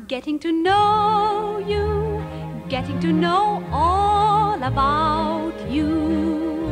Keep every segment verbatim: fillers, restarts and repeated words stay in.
Getting to know you, getting to know all about you,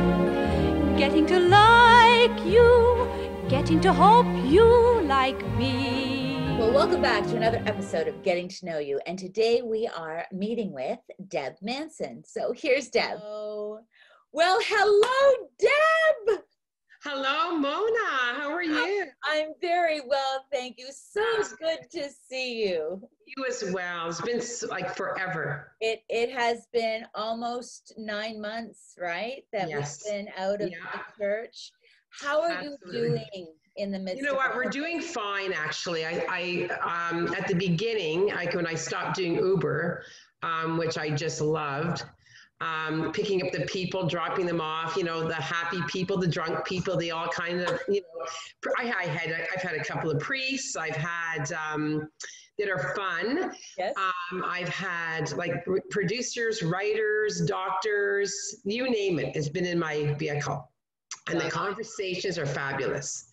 getting to like you, getting to hope you like me. Well, welcome back to another episode of Getting to Know You. And today we are meeting with Deb Manson. So here's Deb. Hello. Well, hello, Deb. Hello, Mona. How are you? I'm very well, thank you. So good to see you. You as well. It's been like forever. It it has been almost nine months, right? That Yes. we've been out of Yeah. the church. How are Absolutely. you doing in the midst? You know of what? all We're of doing fine, actually. I, I um, at the beginning, like when I stopped doing Uber, um, which I just loved, um, picking up the people, dropping them off. You know, the happy people, the drunk people. They all kind of, you know. I, I had, I've had a couple of priests. I've had um, that are fun. Yes. Um, I've had like producers, writers, doctors, you name it, has been in my vehicle. And the conversations are fabulous.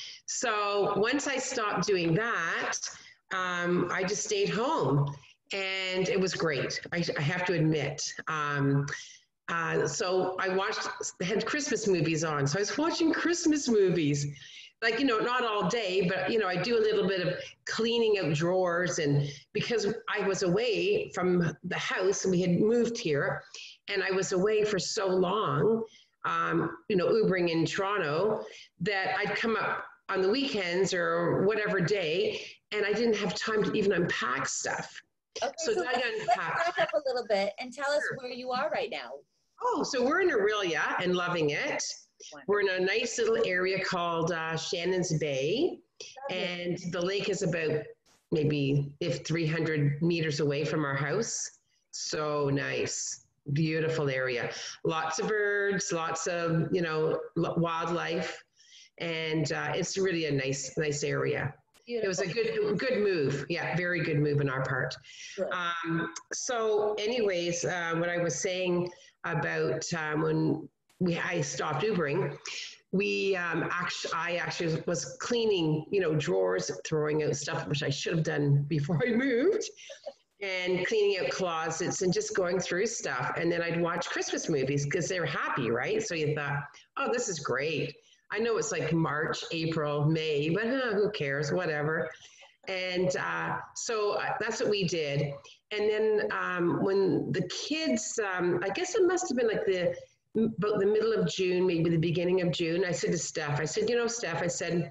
So once I stopped doing that, um, I just stayed home and it was great. I, I have to admit. Um, uh, so I watched, they had Christmas movies on. So I was watching Christmas movies, like, you know, not all day, but, you know, I do a little bit of cleaning out drawers. And because I was away from the house and we had moved here and I was away for so long, um, you know, Ubering in Toronto, that I'd come up on the weekends or whatever day, and I didn't have time to even unpack stuff. Okay, so so I let's, let's back up a little bit and tell us Sure. where you are right now. Oh, so we're in Amberlea and loving it. Wonderful. We're in a nice little area called uh, Shannon's Bay, and the lake is about maybe if three hundred meters away from our house. So nice. Beautiful area. Lots of birds, lots of, you know, wildlife. And uh, it's really a nice, nice area. Beautiful. It was a good, good move. Yeah, very good move on our part. Um, so anyways, uh, what I was saying about um, when we, I stopped Ubering, we um, actually, I actually was cleaning, you know, drawers, throwing out stuff, which I should have done before I moved. And cleaning out closets and just going through stuff. And then I'd watch Christmas movies because they're happy, right? So you thought, oh, this is great. I know it's like March, April, May, but huh, who cares, whatever. And uh, so uh, that's what we did. And then um, when the kids, um, I guess it must have been like the, about the middle of June, maybe the beginning of June, I said to Steph, I said, you know, Steph, I said,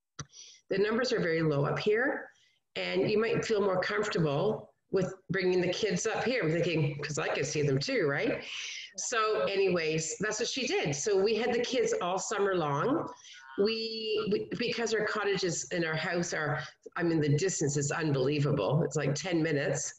the numbers are very low up here and you might feel more comfortable with bringing the kids up here. I'm thinking, because I could see them too, right? So anyways, that's what she did. So we had the kids all summer long. We, we because our cottages and our house are, I mean, the distance is unbelievable. It's like ten minutes.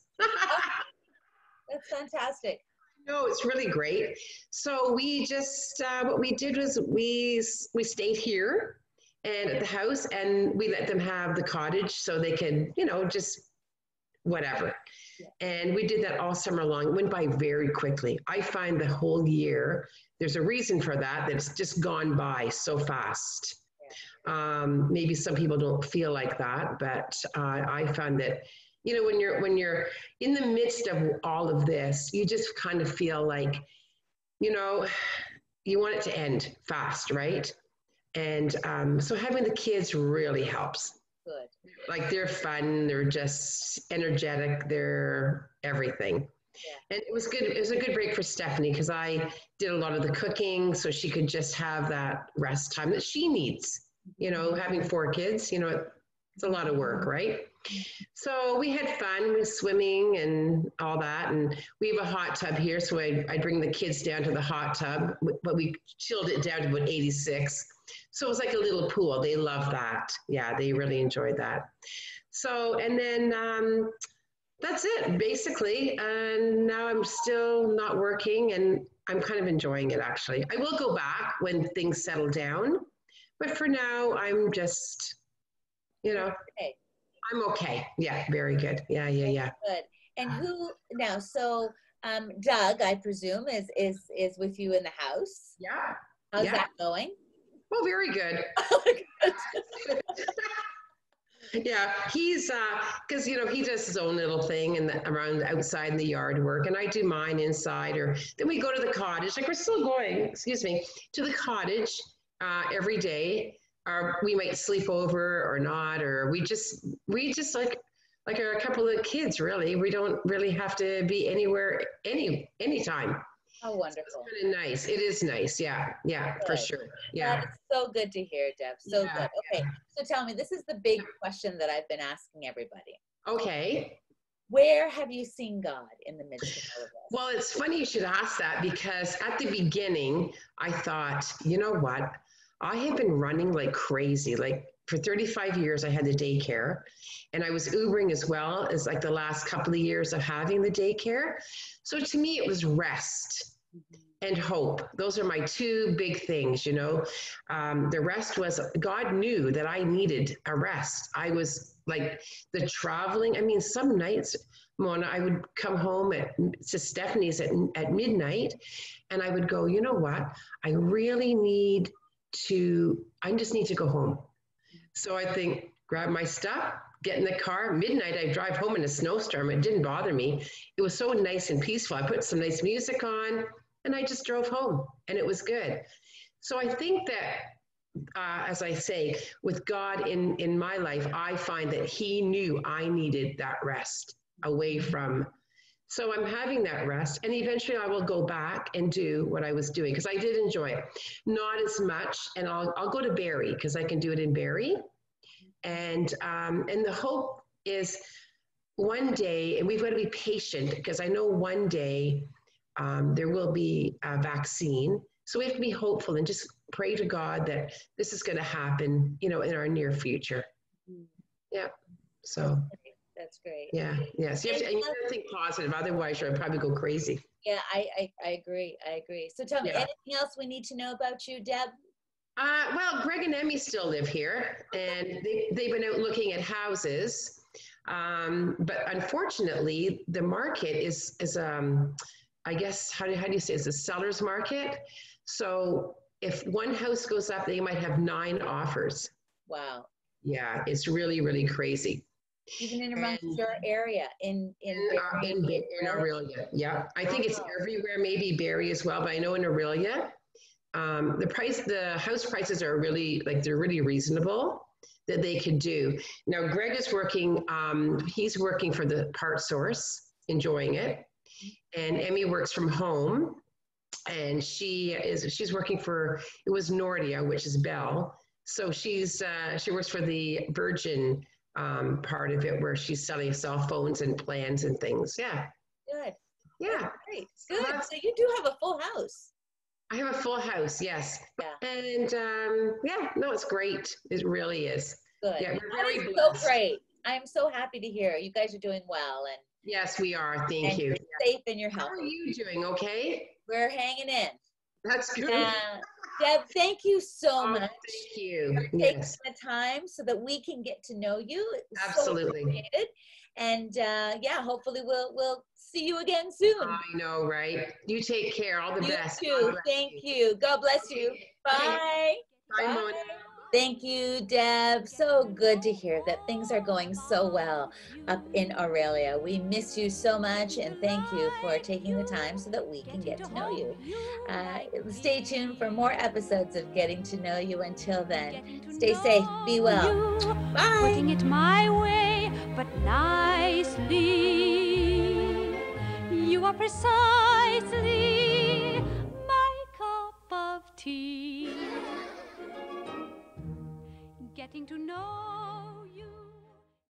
That's fantastic. No, it's really great. So we just, uh, what we did was we, we stayed here and at the house and we let them have the cottage so they could, you know, just whatever. Yeah. And we did that all summer long. It went by very quickly. I find the whole year, there's a reason for that, that it's just gone by so fast. Yeah. Um, maybe some people don't feel like that, but uh, I found that, you know, when you're, when you're in the midst of all of this, you just kind of feel like, you know, you want it to end fast, right? And um, so having the kids really helps. Good. Like they're fun, they're just energetic, they're everything. Yeah. And it was good, it was a good break for Stephanie because I did a lot of the cooking so she could just have that rest time that she needs. You know, having four kids, you know, it's a lot of work, right? So we had fun with swimming and all that. And we have a hot tub here, so I I bring the kids down to the hot tub, but we chilled it down to about eighty-six. So it was like a little pool. They love that. Yeah, they really enjoyed that. So, and then um, that's it, basically. And now I'm still not working and I'm kind of enjoying it, actually. I will go back when things settle down. But for now, I'm just, you know, okay. I'm okay. Yeah, very good. Yeah, yeah, yeah. Good. And who, now, so um, Doug, I presume, is, is, is with you in the house? Yeah. How's yeah. that going? Well, very good. Yeah, he's uh because you know he does his own little thing and around outside in the yard work, and I do mine inside. Or then we go to the cottage. Like we're still going, excuse me, to the cottage uh, every day. Or we might sleep over or not, or we just we just like like are a couple of kids. Really, we don't really have to be anywhere any anytime. How wonderful. So it's kind of nice. It is nice. Yeah, yeah, Good. for sure. Yeah. That is so good to hear, Deb. So Yeah, good. Okay, so tell me, this is the big question that I've been asking everybody. Okay. Where have you seen God in the midst of all of this? Well, it's funny you should ask that because at the beginning, I thought, you know what? I have been running like crazy. Like for thirty-five years, I had the daycare and I was Ubering as well as like the last couple of years of having the daycare. So to me, it was rest and hope. Those are my two big things, you know. Um, the rest was God knew that I needed a rest. I was like the traveling. I mean, some nights, Mona, I would come home at, to Stephanie's at, at midnight and I would go, you know what? I really need to, I just need to go home. So I think, grab my stuff, get in the car. Midnight, I drive home in a snowstorm. It didn't bother me. It was so nice and peaceful. I put some nice music on and I just drove home and it was good. So I think that, uh, as I say, with God in, in my life, I find that he knew I needed that rest away from. So I'm having that rest and eventually I will go back and do what I was doing because I did enjoy it. Not as much, and I'll, I'll go to Barrie because I can do it in Barrie. And, um, and the hope is one day, and we've got to be patient because I know one day um, there will be a vaccine. So we have to be hopeful and just pray to God that this is going to happen, you know, in our near future. Yeah. So. That's great. Yeah, yes. You have to, and you have to think positive, otherwise you'll probably go crazy. Yeah, I, I, I agree. I agree. So tell me, Yeah. anything else we need to know about you, Deb? Uh, well, Greg and Emmy still live here, and they, they've been out looking at houses. Um, but unfortunately, the market is, is um, I guess, how do, how do you say, it's a seller's market. So if one house goes up, they might have nine offers. Wow. Yeah, it's really, really crazy. Even in amongst And- your area, in in In, uh, Barrie, in, Ba- in Aurelia, yeah. I think it's Wow. everywhere, maybe Barrie as well, but I know in Aurelia, um, the price, the house prices are really, like, they're really reasonable that they could do. Now, Greg is working, um, he's working for the Part Source, enjoying it. And Emmy works from home and she is, she's working for, it was Nordia, which is Bell. So she's, uh, she works for the Virgin um, part of it where she's selling cell phones and plans and things. Yeah. Good. Yeah. That's great. So Good. that's- So you do have a full house. I have a full house. Yes. Yeah. And um, yeah, no, it's great. It really is. Good. Yeah, we're That very is blessed. so great. I'm so happy to hear you guys are doing well and, Yes, we are. Thank and you. you're safe and you're How are healthy. you doing? Okay. We're hanging in. That's good. Uh, Deb, thank you so Oh, much thank you. for taking Yes, the time so that we can get to know you. It was so absolutely. appreciated. And uh, yeah, hopefully we'll we'll see you again soon. I know, right? You take care. All the You best. God too. bless Thank you. God bless you. Bye. Bye, Bye. Mona. Thank you, Deb. So good to hear that things are going so well up in Aurelia. We miss you so much, and thank you for taking the time so that we can get to know you. Uh, stay tuned for more episodes of Getting to Know You. Until then, stay safe, be well. Bye. Putting it my way, but nicely. You are precisely my cup of tea. Getting to know